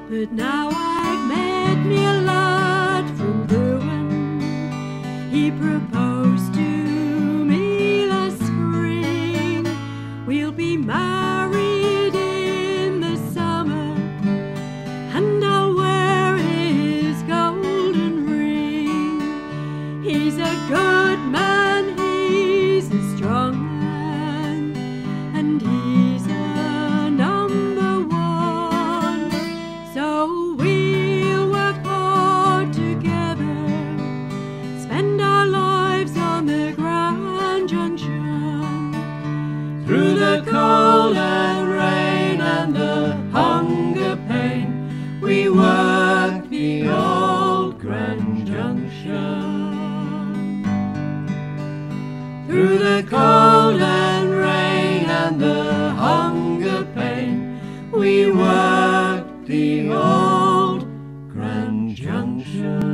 But now I've met me a lad from Bruin. He proposed to me last spring. We'll be married in the summer, and I'll wear his golden ring. He's a good man, he's a strong man, and he's a number one. So we'll work hard together, spend our lives on the Grand Junction. Through the cold and rain and the hunger pain, we work the old Grand Junction. Through the cold and rain and the hunger pain, we work the old Grand Junction.